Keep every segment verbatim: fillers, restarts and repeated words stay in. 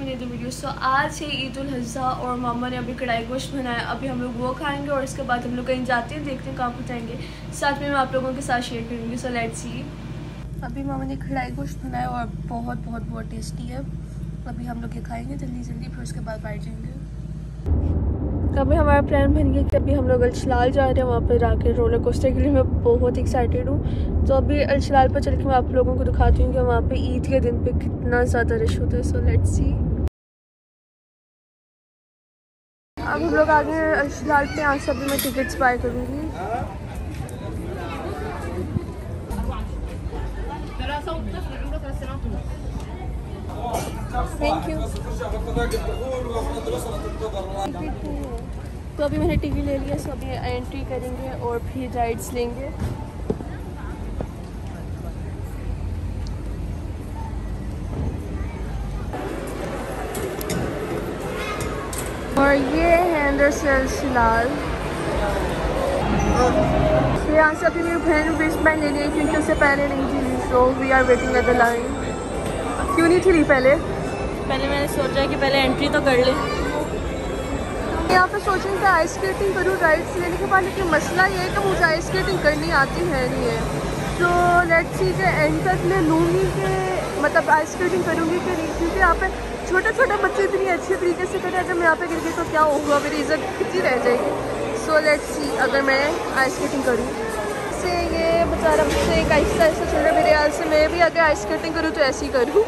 New video. सो आज है ईद उल अज़हा और मामा ने अभी कढ़ाई गोश्त बनाया। अभी हम लोग वो खाएंगे और इसके बाद हम लोग कहीं जाते हैं, देखते हैं कहाँ पर जाएंगे। साथ में मैं आप लोगों के साथ शेयर करूँगी। So let's see. अभी मामा ने कढ़ाई गोश्त बनाया और बहुत बहुत बहुत टेस्टी है। अभी हम लोग ये खाएंगे जल्दी जल्दी, फिर उसके बाद बाहर जाएंगे। तो अभी हमारा प्लान बन गया कि अभी हम लोग अलशलाल जा रहे हैं, वहाँ पर जाकर रोलर कोस्टर के लिए मैं बहुत एक्साइटेड हूँ। तो अभी अलशलाल पर चल के मैं आप लोगों को दिखाती हूँ कि वहाँ पे ईद के दिन पे कितना ज़्यादा रश होता है। So let's see. अब हम लोग आगे अलशलाल पे, यहाँ से अभी मैं टिकट्स बाय करूँगी। Thank you. तो अभी मैंने टिकट ले लिया। सो अभी एंट्री करेंगे और फिर राइड्स लेंगे। और ये है अंदर से अलशलाल। तो यहाँ से अभी मेरी बहन वेस्ट बैंड ले ली क्योंकि उससे पहले नहीं थी। So we are waiting at the line. क्यों नहीं थी ली पहले? पहले मैंने सोचा कि पहले एंट्री तो कर ले। यहाँ पे सोच रही थी आइस स्केटिंग करूँ राइड्स लेने के बाद, लेकिन मसला ये है कि मुझे आइस स्केटिंग करनी आती है नहीं है। तो लेट्स सी के एंड तक मैं लूँगी कि मतलब आइस स्केटिंग करूँगी कि नहीं, क्योंकि यहाँ पे छोटे छोटे बच्चे इतनी अच्छे तरीके से कर रहे हैं। जब मैं यहाँ पे गिर गई तो क्या होगा, मेरी इज्जत कितनी रह जाएगी। सो लेट्स सी अगर मैं आइस स्केटिंग करूँ। से ये बेचारा मुझसे एक आहिस्ता आहिस्ता चल रहा है। मेरे ख्याल से मैं भी अगर आइस स्केटिंग करूँ तो ऐसे ही करूँ।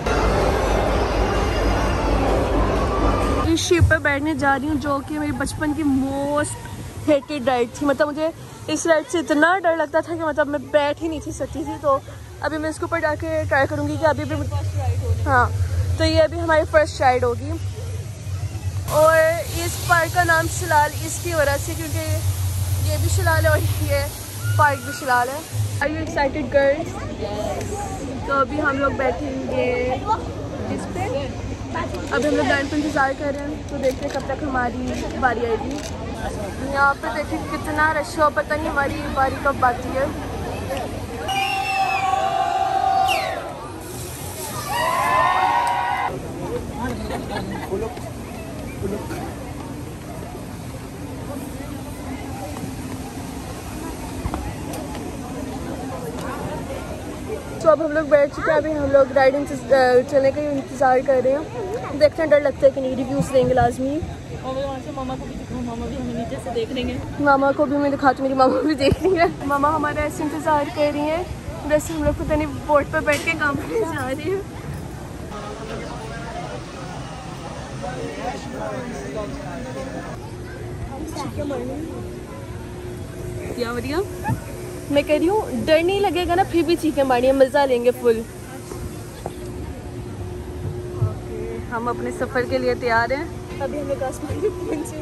इस शिप पर बैठने जा रही हूँ जो कि मेरी बचपन की मोस्ट हेटेड राइड थी। मतलब मुझे इस राइड से इतना डर लगता था कि मतलब मैं बैठ ही नहीं थी सकती थी। तो अभी मैं इसके ऊपर जाके ट्राई करूँगी कि अभी भी फर्स्ट राइड होगी। हाँ, तो ये अभी हमारी फर्स्ट राइड होगी। और इस पार्क का नाम शलाल इसकी वजह से, क्योंकि ये भी शलाल है और ये पार्क भी शलाल है। Are you excited girls? तो अभी हम लोग बैठेंगे इस पे। अभी हम लोग लाइन पर इंतज़ार कर रहे हैं, तो देखते हैं कब तक हमारी बारी आएगी। यहाँ पे देखिए कितना रश हो, पता नहीं हमारी बारी कब आती है। तो अब हम लोग बैठ चुके हैं। अभी हम लोग राइड चलने का इंतज़ार कर रहे हैं। देखते हैं डर लगता है कि नहीं। रिव्यूज़ देंगे लाजमी। और वहाँ से मामा को भी दिखाऊँ, मामा भी हमें नीचे से देख लेंगे। मामा को भी मैं दिखाती हूँ, मेरी मामा भी देख रही है। मामा हमारा ऐसे इंतज़ार कर रही हैं वैसे हम लोग पता नहीं बोट पर बैठ के काम करने जा रही है। क्या बढ़िया। मैं कह रही हूँ डर नहीं लगेगा ना, फिर भी चीखें मारिए, मज़ा लेंगे फुल। हम अपने सफ़र के लिए तैयार हैं। अभी हम लोग आसमान में पहुँचे।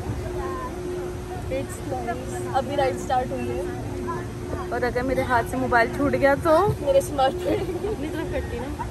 अभी राइड स्टार्ट हुई है। और अगर मेरे हाथ से मोबाइल छूट गया तो मेरे स्मार्टफोन अपनी तरफ करती ना।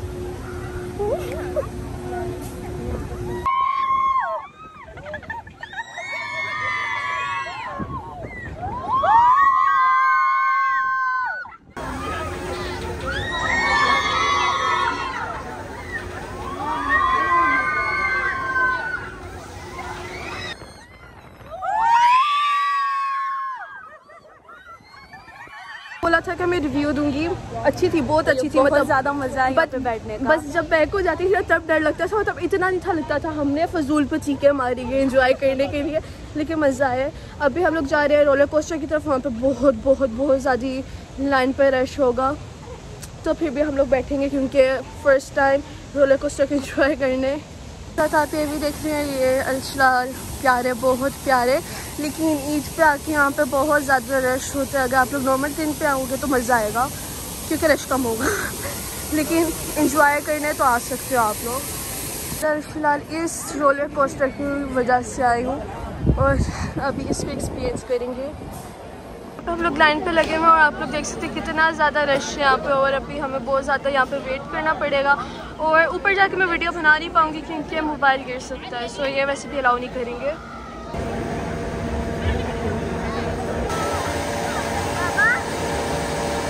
बोला था कि मैं रिव्यू दूंगी। अच्छी थी, बहुत अच्छी थी। मतलब ज़्यादा मज़ा आया यहाँ पे बैठने का। बस जब बैक हो जाती थी तब डर लगता था। तब इतना नहीं था लगता था हमने फजूल पे चीखें मारी है एंजॉय करने के लिए, लेकिन मज़ा आया। अभी हम लोग जा रहे हैं रोलर कोस्टर की तरफ। वहाँ पे बहुत बहुत बहुत ज़्यादा लाइन पर रश होगा, तो फिर भी हम लोग बैठेंगे क्योंकि फ़र्स्ट टाइम रोलर कोस्टर को एंजॉय करने। साथ आते भी देख रहे हैं ये अलशलाल प्यारे, बहुत प्यारे। लेकिन ईद पे आके यहाँ पे बहुत ज़्यादा रश होता है। अगर आप लोग नॉर्मल दिन पे आओगे तो मज़ा आएगा क्योंकि रश कम होगा। लेकिन एंजॉय करने तो आ सकते हो आप लोग। अलशलाल इस रोलर कोस्टर की वजह से आई हूँ और अभी इस पर एक्सपीरियंस करेंगे। हम लोग लाइन पे लगे हुए हैं और आप लोग देख सकते हैं कितना ज़्यादा रश है यहाँ पे। और अभी हमें बहुत ज़्यादा यहाँ पे वेट करना पड़ेगा और ऊपर जाके मैं वीडियो बना नहीं पाऊँगी क्योंकि मोबाइल गिर सकता है। सो ये वैसे भी अलाउ नहीं करेंगे।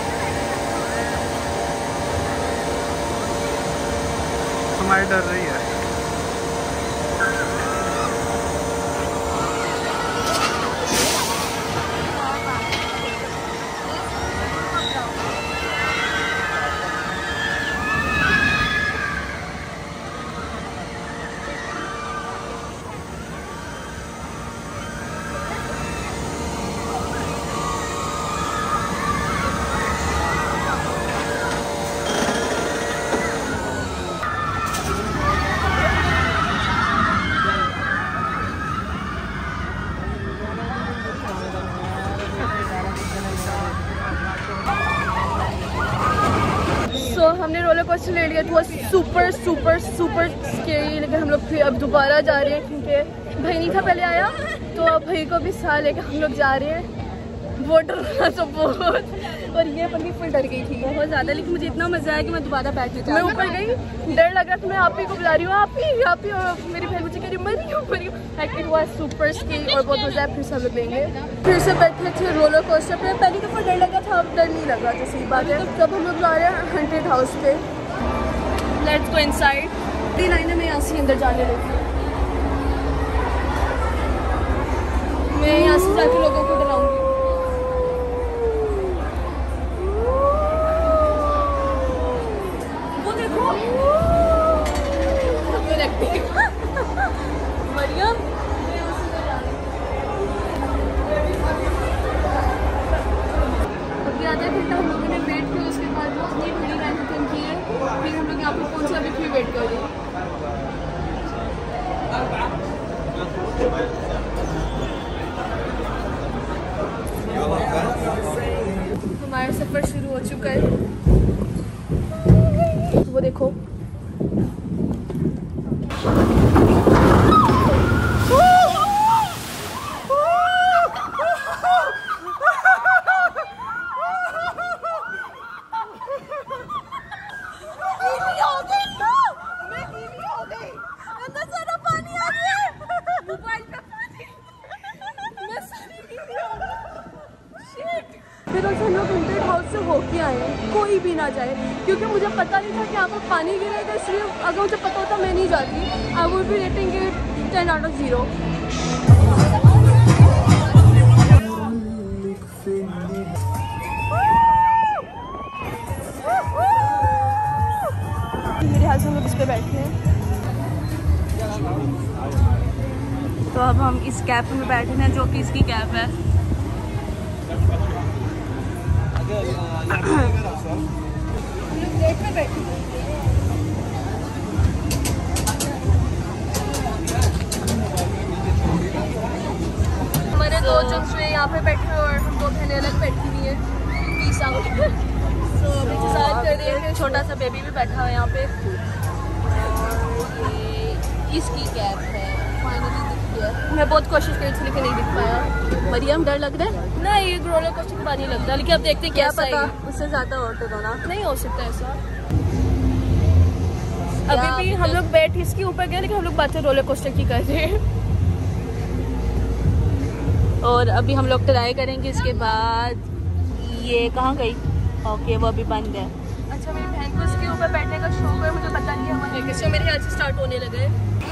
हमारी डर रही है। तो हमने रोलर कोस्टर ले लिया था, सुपर सुपर सुपर स्केरी। लेकिन हम लोग फिर अब दोबारा जा रहे हैं क्योंकि भाई नहीं था पहले आया, तो अब भाई को भी साथ लेकर हम लोग जा रहे हैं। वो डर रहा तो बहुत, और ये पन्नी फुल डर गई थी बहुत ज़्यादा, लेकिन मुझे इतना मज़ा आया कि मैं दोबारा बैठने मैं ऊपर गई, डर लग रहा था, मैं आप ही को बुला रही हूँ, आप ही आप ही और मेरी बहन मुझे कह रही मरी हूँ मरी हूँ। Like it was super scary और बहुत मज़ा है। फिर से हम लोग लेंगे, फिर से बैठे थे रोलर कोस्टर पे। पहली दफ़ा डर लगा था, अब डर नहीं लगा, तो सही बात है। तब हम लोग जा रहे हैं हंटेड हाउस पे। Let's go inside. तीन लाइनें में यहाँ से अंदर जाने लगी हूँ, मैं यहाँ से जाके लोगों को डराऊंगी। वो देखो मरियम, अभी आधा घंटा हम लोगों ने वेट किया, उसके बाद इतनी बड़ी लाइन खत्म की है, फिर हम लोग यहाँ पर कौन सा अभी फिर वेट कर रहे हैं। हमारा सफ़र शुरू हो चुका है, वो देखो फिर उसे हम लोग हंटेड हाउस से होके आए, कोई भी ना जाए, क्योंकि मुझे पता नहीं था कि यहाँ पर पानी गिरेगा, इसलिए अगर मुझे पता होता मैं नहीं जाती। I would be rating it ten out of zero. मेरे हाथ से हम लोग इस पे बैठे हैं। तो अब हम इस कैब में बैठे हैं, जो कि इसकी कैब है। हमारे दो जो यहाँ पे बैठे हैं और हम दो बहनें अलग बैठी हुई हैं। Peace out. तो अभी इंतजार कर रहे हैं, छोटा सा बेबी भी बैठा हुआ है यहाँ पे। ये इसकी कैब है, फाइनली दिख गया। मैं बहुत कोशिश करी थी लेकिन नहीं दिख पाया। मरियम डर लग रहा है? नहीं, ये रोलर कोस्टर के बाद नहीं लगता, लेकिन अब देखते हैं क्या पता उससे ज़्यादा और तो ना नहीं हो सकता ऐसा। अभी भी हम लोग बैठ इसके ऊपर गए, लेकिन हम लोग बातें रोलर कोस्टर की कर रहे हैं। और अभी हम लोग ट्राई करेंगे। इसके बाद ये कहाँ गई? ओके, वो अभी बंद है। अच्छा, मेरी बहन को इसके ऊपर बैठने का शौक है, मुझे पता नहीं है हमारे कैसे मेरे ख्याल से स्टार्ट होने लगे।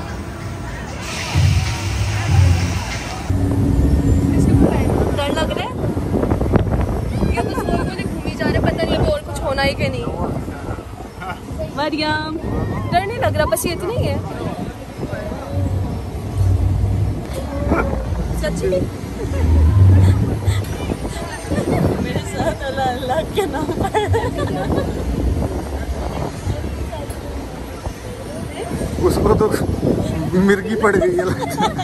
डर लग रहा है, ये तो गोल गोल घूमी जा रहे, पता नहीं अभी और कुछ होना है कि नहीं। मरियम, डर नहीं लग रहा, बस ये इतना ही है। सच्ची मेरे साथ अल्लाह अल्लाह के नाम उसको तो मिर्गी पड़ गई है।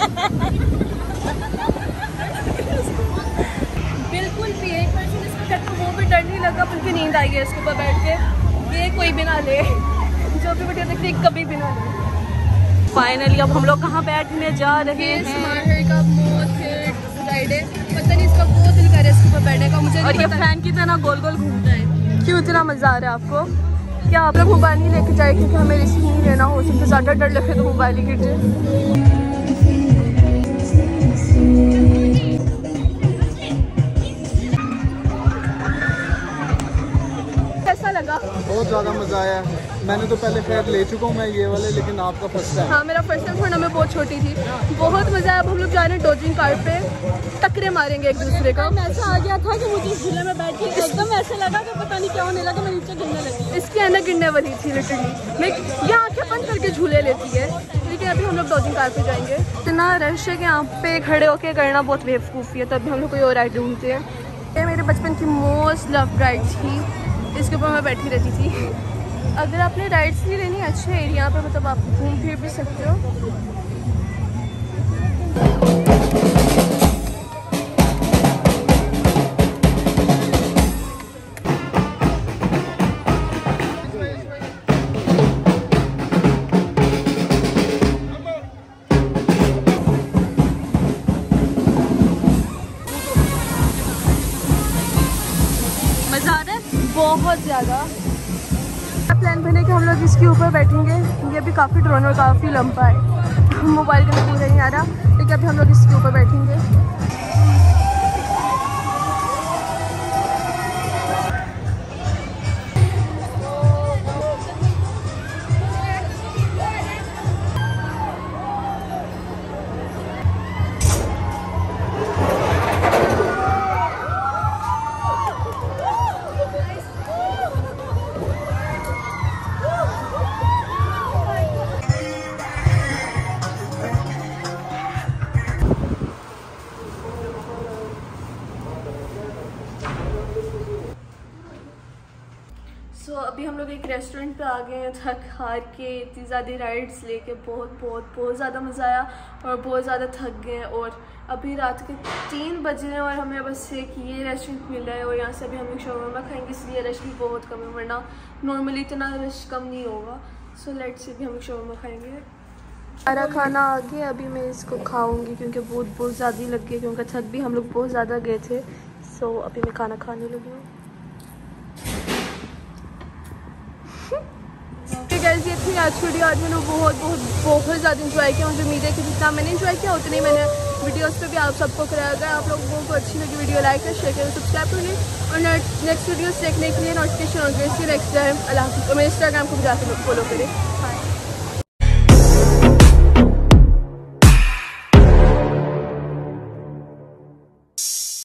बिल्कुल भी एक पर्सन इसको कहते वो भी डर नहीं लगा, बल्कि नींद आई है इसके ऊपर बैठ के। ये कोई भी ना ले, जो भी बढ़िया देखते कभी भी ना ले। फाइनली अब हम लोग कहाँ बैठने जा रहे हैं? का राइड है, पता नहीं इसका बहुत दिल कर रहा है इसके ऊपर बैठने का मुझे। और ये फैन की तरह गोल गोल घूमता है। क्यों इतना मज़ा आ रहा है आपको? क्या आप लोग मोबाइल नहीं लेके जाए, क्योंकि हमें रिस्क नहीं लेना, हो सकता ज़्यादा डर लगे तो मोबाइल ही गिर जाए। कैसा लगा? बहुत ज़्यादा मज़ा आया। मैंने तो पहले खैर ले चुका हूँ मैं ये वाले, लेकिन आपका फर्स्ट टाइम। हाँ, मेरा फर्स्ट टाइम थोड़ा, मैं बहुत छोटी थी। बहुत मज़ा आया। अब हम लोग जा रहे हैं डॉजिंग कार पे, टकरे मारेंगे एक दूसरे का। ऐसा आ गया था कि मुझे झूले में बैठ के एकदम ऐसे लगा कि पता नहीं क्या होने लगा, मैं नीचे गिरने लगी। इसकी ऐनक गिरने वाली थी लिटरली। मैं ये आँखें बंद करके झूले लेती है, लेकिन अभी हम लोग डॉजिंग कार पे जाएंगे। इतना रश है कि यहाँ पे खड़े होके करना बहुत बेवकूफ़ी है, तभी हम लोग कोई और राइड ढूंढते हैं। ये मेरे बचपन की मोस्ट लव राइड थी, इसके ऊपर मैं बैठी रहती थी। अगर आपने राइड्स नहीं लेनी, अच्छे एरिया पे मतलब आप घूम फिर भी सकते हो। मज़ा आ रहा है बहुत ज़्यादा। प्लान बने कि हम लोग इसके ऊपर बैठेंगे। ये अभी काफ़ी ड्रोन और काफ़ी लंबा है, मोबाइल का पूरा नहीं आ रहा, लेकिन अभी हम लोग इसके ऊपर बैठेंगे। सो so, अभी हम लोग एक रेस्टोरेंट पे आ गए हैं थक हार के, इतनी ज़्यादा राइड्स लेके बहुत बहुत बहुत ज़्यादा मज़ा आया और बहुत ज़्यादा थक गए हैं। और अभी रात के तीन बज रहे हैं और हमें बस एक ये रेस्टोरेंट मिल रहा है और यहाँ से अभी हम लोग शौरमा खाएंगे, इसलिए रश भी बहुत कम है, वरना नॉर्मली इतना रश कम नहीं होगा। सो लेट्स से भी हम लोग शौरमा खाएँगे। सारा खाना आ गया, अभी मैं इसको खाऊँगी क्योंकि बहुत बहुत ज़्यादा लग गई, क्योंकि थक भी हम लोग बहुत ज़्यादा गए थे। सो so, अभी मैं खाना खाने लगी हूँ। गाइस ये थी आज की वीडियो। आज मैंने बहुत बहुत बहुत ज़्यादा इंजॉय किया। मुझे उम्मीद है कि जितना मैंने इंजॉय किया उतनी मैंने वीडियोस पे भी आप सबको कराया गया। आप लोगों को अच्छी लगी वीडियो लाइक करें, शेयर करें, सब्सक्राइब करें और नेक्स्ट वीडियोस देखने के लिए नोटिफिकेशन ऑन करें। नेक्स्ट टाइम अल्लाह हाफ़िज़। और मेरे इंस्टाग्राम को भी जाकर फॉलो करें।